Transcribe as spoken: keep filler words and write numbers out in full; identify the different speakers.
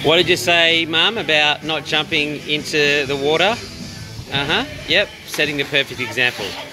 Speaker 1: What did you say, Mum, about not jumping into the water? Uh-huh. Yep, setting the perfect example.